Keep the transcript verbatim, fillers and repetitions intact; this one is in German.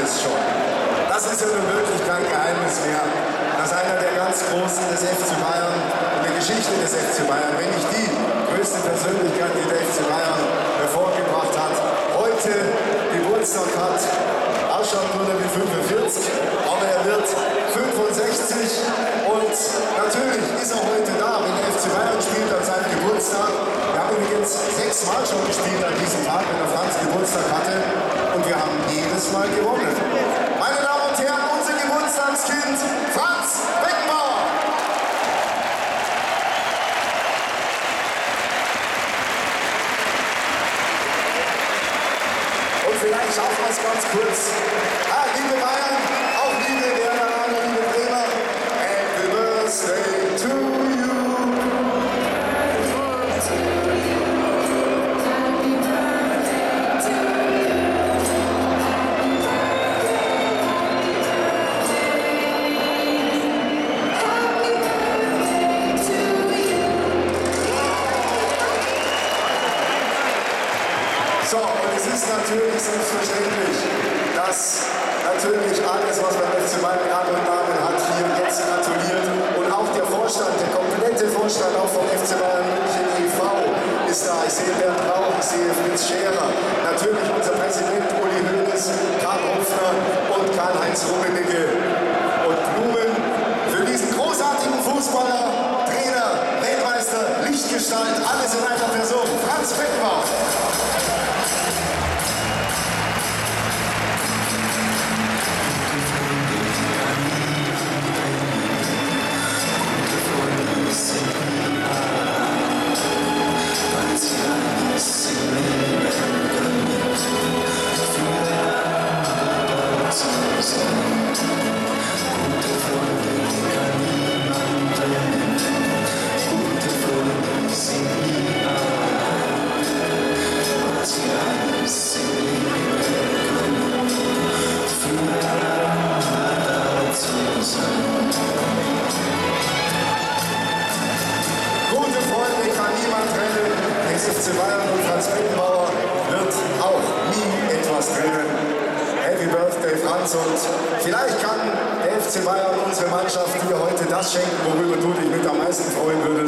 es schon. Das ist ja nun wirklich kein Geheimnis mehr, dass einer der ganz Großen des F C Bayern, in der Geschichte des F C Bayern, wenn nicht die größte Persönlichkeit, die der F C Bayern hervorgebracht hat, heute Geburtstag hat. Ausschaut nur wie fünfundvierzig, aber er wird fünfundsechzig und natürlich ist er heute da, wenn der F C Bayern spielt an seinem Geburtstag. Wir haben übrigens sechsmal schon gespielt an diesem Tag, wenn der Franz Geburtstag hatte und wir haben jedes Mal gewonnen. Meine Damen und Herren, unser Geburtstagskind Franz Beckenbauer. Und vielleicht schauen wir es ganz kurz. Ah, liebe Bayern, auch liebe Werderaner, liebe Bremer, Happy Birthday to you. So, und es ist natürlich selbstverständlich, dass natürlich alles, was beim F C Bayern mit anderen Namen hat, hier jetzt gratuliert. Und auch der Vorstand, der komplette Vorstand auch vom F C Bayern München e V ist da. Ich sehe Bernd Rauch, ich sehe Fritz Scherer, natürlich unser Präsident Uli Hoeneß, Karl Hofner und Karl-Heinz Rummenigge. Und Blumen für diesen großartigen Fußballer, Trainer, Weltmeister, Lichtgestalt, alles in einer Person, Franz Beckenbauer. F C Bayern und Franz Beckenbauer wird auch nie etwas trennen. Happy Birthday, Franz, und vielleicht kann der F C Bayern unsere Mannschaft hier heute das schenken, worüber du dich mit am meisten freuen würdest.